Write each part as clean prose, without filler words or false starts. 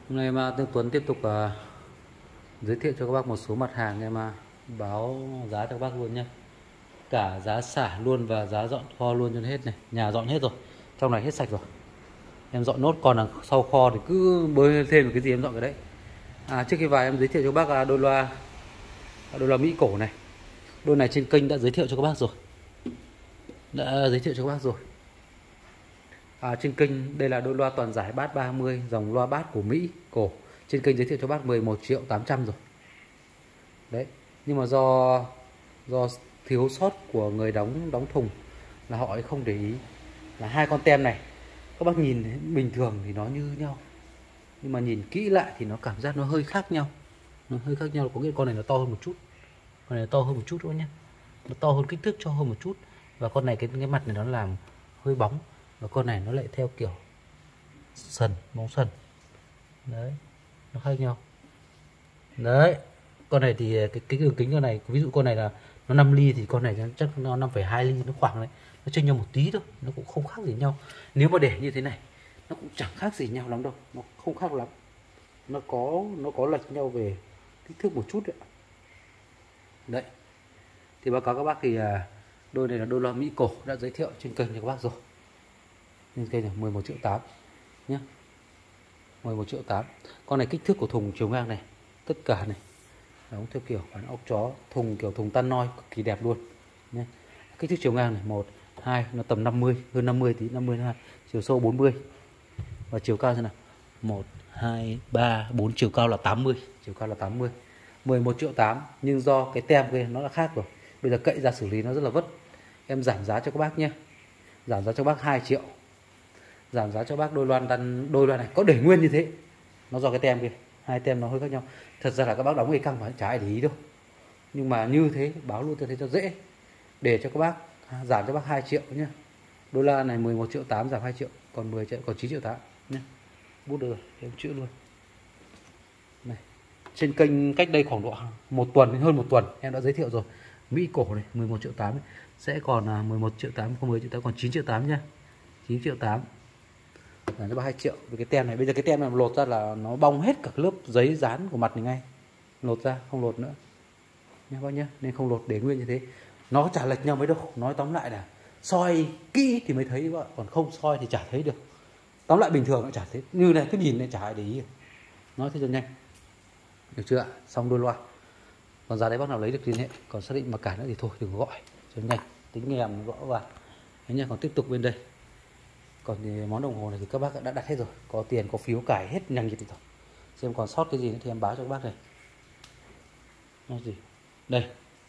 Hôm nay em Tương Tuấn tiếp tục giới thiệu cho các bác một số mặt hàng em báo giá cho các bác luôn nhé. Cả giá xả luôn và giá dọn kho luôn cho hết này. Nhà dọn hết rồi, trong này hết sạch rồi. Em dọn nốt, còn là sau kho thì cứ bơi thêm một cái gì em dọn cái đấy. Trước khi vào em giới thiệu cho các bác đôi loa Mỹ cổ này. Đôi này trên kênh đã giới thiệu cho các bác rồi. Trên kênh đây là đôi loa toàn giải Bass 30, dòng loa Bass của Mỹ cổ. Trên kênh giới thiệu cho bác 11.800.000 rồi. Đấy, nhưng mà do thiếu sót của người đóng thùng là họ ấy không để ý là hai con tem này. Các bác nhìn bình thường thì nó như nhau, nhưng mà nhìn kỹ lại thì nó cảm giác nó hơi khác nhau. Nó hơi khác nhau, có nghĩa con này nó to hơn một chút. Con này to hơn một chút nữa nhé. Nó to hơn, kích thước cho hơn một chút. Và con này cái mặt này nó làm hơi bóng. Và con này nó lại theo kiểu sần, bóng sần. Đấy, nó khác nhau. Đấy, con này thì cái đường kính con này, ví dụ con này là nó 5 ly thì con này chắc nó 5,2 ly, nó khoảng đấy. Nó chênh nhau một tí thôi, nó cũng không khác gì nhau. Nếu mà để như thế này, nó cũng chẳng khác gì nhau lắm đâu, nó không khác lắm. Nó có lệch nhau về kích thước một chút đấy. Đấy. Thì báo cáo các bác thì đôi này là đôi loa Mỹ cổ đã giới thiệu trên kênh cho các bác rồi. Trên kênh là 11.800.000 nhé. 11.800.000. Con này kích thước của thùng chiều ngang này, tất cả này đóng theo kiểu bản ốc chó, thùng kiểu thùng tan noi cực kỳ đẹp luôn nhé. Kích thước chiều ngang này 1, 2 nó tầm 50, hơn 50 tí, 52, chiều sâu 40 và chiều cao thế nào 1, 2, 3, 4, chiều cao là 80, chiều cao là 80. 11.800.000, nhưng do cái tem kia nó đã khác rồi, bây giờ cậy ra xử lý nó rất là vất. Em giảm giá cho các bác nhé, giảm giá cho bác 2 triệu, giảm giá cho bác đôi loa này có để nguyên như thế, nó do cái tem kia, hai tem nó hơi khác nhau. Thật ra là các bác đóng cái căng mà chả ai để ý đâu, nhưng mà như thế báo luôn cho thế cho dễ, để cho các bác giảm cho bác 2 triệu nhé. Đôi loa này 11.800.000 giảm 2 triệu, còn 10 triệu, còn 9.800.000 nhé. Bút được rồi, em chữ luôn này. Trên kênh cách đây khoảng độ một tuần, hơn một tuần em đã giới thiệu rồi. Mỹ cổ này 11.800.000 sẽ còn 11.800.000, không 10.800.000, còn 9.800.000 nhá. 9.800.000 là nó 2 triệu. Với cái tem này, bây giờ cái tem này lột ra là nó bong hết cả lớp giấy dán của mặt này ngay. Lột ra, không lột nữa nha bác nhá, nên không lột, để nguyên như thế. Nó chả lệch nhau mấy đâu. Nói tóm lại là soi kỹ thì mới thấy bác, còn không soi thì chả thấy được. Tóm lại bình thường nó chả thấy, như này cứ nhìn này chả ai để ý. Nói thế cho nhanh, được chưa ạ? Xong đôi loa. Còn ra đấy bác nào lấy được liên hệ, còn xác định mà cả nữa thì thôi đừng gọi cho nhanh, tính nghe em gõ vào. Thế nha. Còn tiếp tục bên đây, còn thì món đồng hồ này thì các bác đã đặt hết rồi, có tiền có phiếu cải hết nhanh như thế rồi. Xem còn sót cái gì nữa thì em báo cho các bác này. Nói gì đây,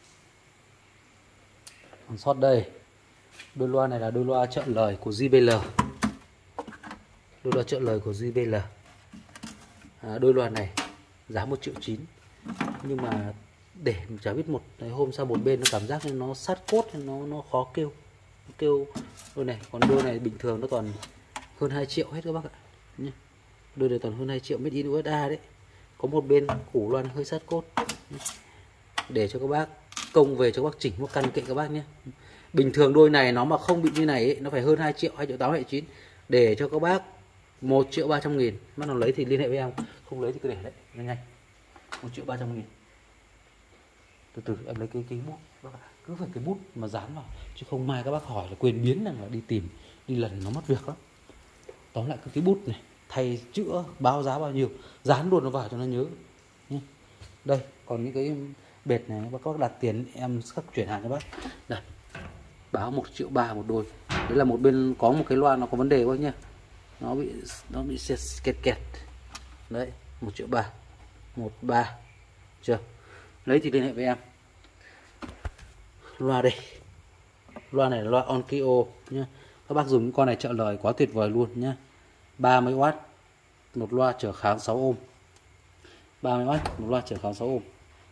còn sót đây. Đôi loa này là đôi loa trợ lời của JBL, đôi loa trợ lời của JBL. Đôi loa này giá 1.900.000, nhưng mà để chả biết một hôm sau một bên nó cảm giác nó sát cốt, nó khó kêu, đôi này. Còn đôi này bình thường nó toàn hơn 2 triệu hết các bác ạ nhé. Đôi này toàn hơn 2 triệu made in USA đấy. Có một bên củ loa hơi sát cốt, để cho các bác công về cho các bác chỉnh một căn kệ các bác nhé. Bình thường đôi này nó mà không bị như này ấy, nó phải hơn 2 triệu, 2.800.000, 2.900.000. Để cho các bác 1.300.000. Bác nào lấy thì liên hệ với em, không lấy thì cứ để đấy nhanh. 1.300.000. Từ từ em lấy cái bút bác ạ. Cứ phải cái bút mà dán vào, chứ không mai các bác hỏi là quên biến, rằng là đi tìm đi lần nó mất việc lắm. Tóm lại cái bút này thay chữa báo giá bao nhiêu, dán luôn nó vào cho nó nhớ nhé. Đây còn những cái bệt này các bác đặt tiền em khắc chuyển hàng cho bác. Đây báo 1.300.000 một đôi. Đấy là một bên có một cái loa nó có vấn đề quá nhá, nó bị kẹt. Đấy 1.300.000, 13 chưa. Lấy thì liên hệ với em. Loa đây, loa này là loa Onkyo nhé. Các bác dùng con này trợ lời quá tuyệt vời luôn nhé. 30W, một loa trở kháng 6 ohm. 30W, một loa trở kháng 6 ohm.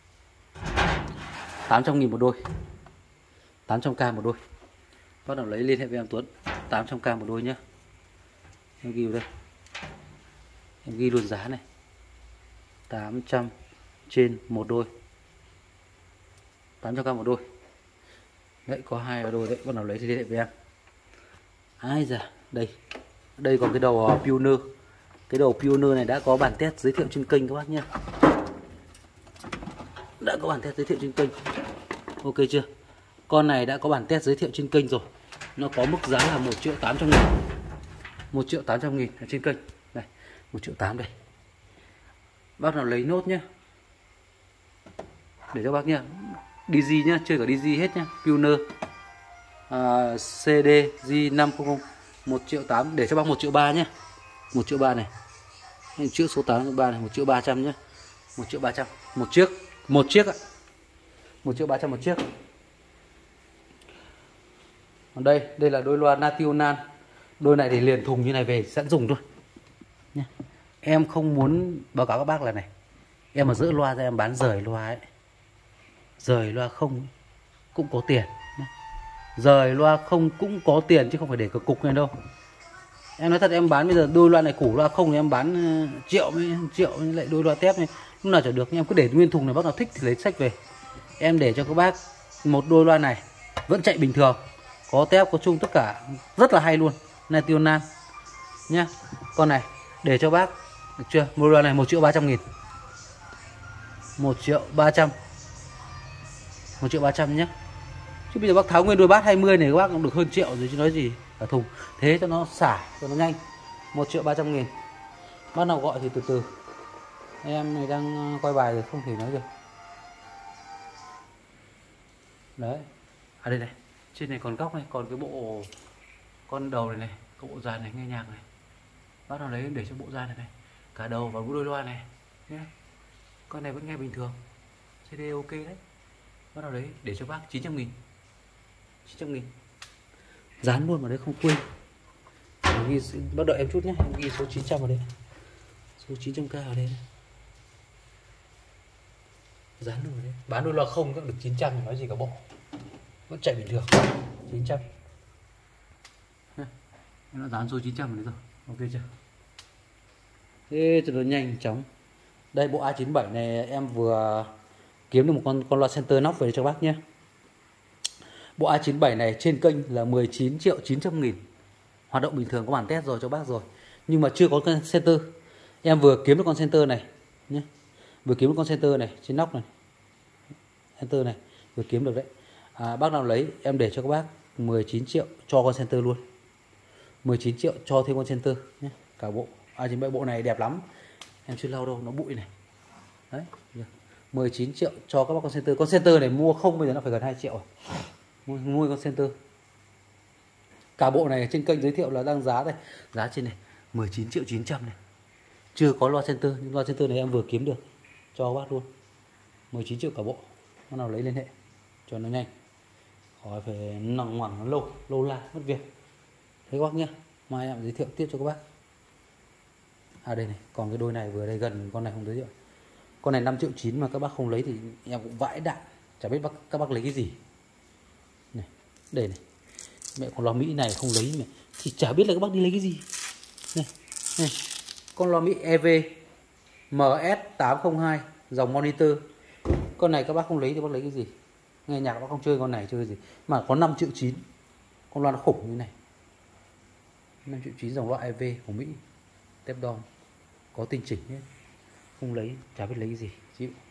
800.000 một đôi, 800k một đôi. Bắt đầu lấy liên hệ với em Tuấn, 800k một đôi nhé. Em ghi vào đây, em ghi luôn giá này, 800 trên một đôi, 800k một đôi. Đấy có 2 đôi đấy, bắt đầu lấy thì liên hệ với em. Ai da, đây còn cái đầu Pioneer, Cái đầu Pioneer này đã có bản test giới thiệu trên kênh các bác nhé. Đã có bản test giới thiệu trên kênh. Ok chưa? Con này đã có bản test giới thiệu trên kênh rồi. Nó có mức giá là 1.800.000. 1.800.000 ở trên kênh. Đây, 1.800.000 đây. Bác nào lấy nốt nhé. Để cho bác nhá. DZ nhá, chơi cả DZ hết nhá. Pioneer CD G500 1.800.000, để cho bác 1.300.000 nhé. 1.300.000 này. Chữ số 8.3 này, 1.300.000 nhé. 1.300.000 một chiếc. Một chiếc ạ. 1.300.000 một chiếc. Còn đây là đôi loa National. Đôi này thì liền thùng như này về sẵn dùng thôi nhé. Em không muốn báo cáo các bác là này, em mà dỡ loa ra em bán rời loa ấy, rời loa không cũng có tiền. Rời loa không cũng có tiền chứ không phải để cái cục này đâu. Em nói thật, em bán bây giờ đôi loa này củ loa không thì em bán triệu với lại đôi loa tép này lúc nào chả được. Nhưng em cứ để nguyên thùng này, bác nào thích thì lấy sách về. Em để cho các bác một đôi loa này vẫn chạy bình thường, có tép có chung tất cả rất là hay luôn. National nhá. Con này để cho bác được chưa? Một loa này 1.300.000. 1.300.000. 1.300.000 nhé. Chứ bây giờ bác tháo nguyên đôi bát 20 này các bác cũng được hơn triệu rồi chứ nói gì cả thùng. Thế cho nó xả, cho nó nhanh. 1.300.000. Bác nào gọi thì từ từ. Em này đang quay bài rồi không thể nói được. Đấy. À đây này. Trên này còn góc này, còn cái bộ con đầu này này, cái bộ dàn này nghe nhạc này. Bác nào lấy để cho bộ dàn này này. Cả đầu và đôi loa này nhé. Con này vẫn nghe bình thường. CD ok đấy. Bác nào đấy để cho bác 900.000. 900.000. Dán luôn vào đấy không quên. Ghi, bác đợi em chút nhé, em ghi số 900 vào đây. Số 900k ở đây. Dán luôn vào đấy. Bán đôi loa không cũng được 900 thì nói gì cả bộ. Vẫn chạy bình thường. 900. Em đã dán số 900 vào đấy rồi. Ok chưa? Thế cho nó nhanh chóng. Đây bộ A97 này em vừa kiếm được một con loa center nóc về cho bác nhé. Bộ A97 này trên kênh là 19.900.000. Hoạt động bình thường, có bản test rồi cho bác rồi. Nhưng mà chưa có con center. Em vừa kiếm được con center này nhé. Vừa kiếm được con center này trên nóc này. Center này vừa kiếm được đấy. Bác nào lấy em để cho các bác 19 triệu cho con center luôn. 19 triệu cho thêm con center nhé. Cả bộ A97 bộ này đẹp lắm. Em chưa lau đâu, nó bụi này. Đấy. 19 triệu cho các bác con center. Con center này mua không bây giờ nó phải gần 2 triệu. Mua con center. Cả bộ này trên kênh giới thiệu là đang giá đây. Giá trên này 19.900.000 này. Chưa có loa center, nhưng loa center này em vừa kiếm được cho các bác luôn. 19 triệu cả bộ. Bác nào lấy liên hệ cho nó nhanh. Khỏi phải nằng ngoằng lâu la mất việc. Thế các bác nhá. Mai em giới thiệu tiếp cho các bác. Đây này, còn cái đôi này vừa đây gần, con này không giới thiệu. Con này 5.9 triệu mà các bác không lấy thì em cũng vãi đạn. Chả biết các bác lấy cái gì. Này, đây này. Mẹ con loa Mỹ này không lấy mẹ thì chả biết là các bác đi lấy cái gì. Này, này. Con loa Mỹ EV MS802 dòng monitor. Con này các bác không lấy thì bác lấy cái gì? Nghe nhạc các bác không chơi con này chơi gì? Mà có 5.9 triệu. Con loa nó khủng như này. 5.9 triệu dòng loa EV của Mỹ. Tép đòn. Có tinh chỉnh nhé. Không lấy, chả biết lấy cái gì. Chịu.